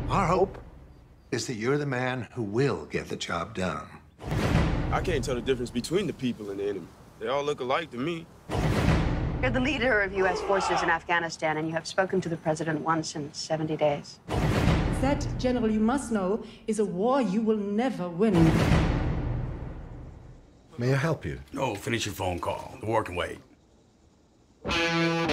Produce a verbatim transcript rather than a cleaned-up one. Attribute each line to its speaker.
Speaker 1: Our hope is that you're the man who will get the job done.
Speaker 2: I can't tell the difference between the people and the enemy. They all look alike to me.
Speaker 3: You're the leader of U S forces in Afghanistan, and you have spoken to the president once in seventy days.
Speaker 4: That, General, you must know, is a war you will never win.
Speaker 1: May I help you?
Speaker 5: No, finish your phone call. The war can wait.